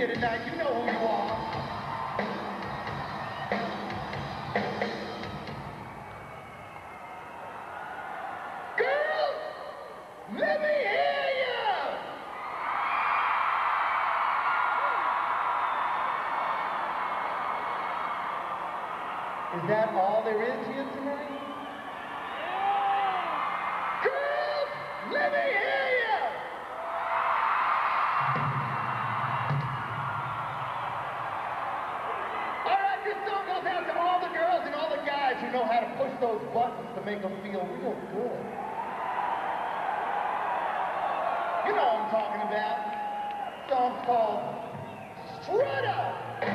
here tonight. You know who you are. Girls, let me hear you. Is that all there is here tonight? Girls, let me hear you. All right, this song goes out to all the girls and all the guys who know how to push those buttons to make them feel real good. You know what I'm talking about. The song's called Strutter.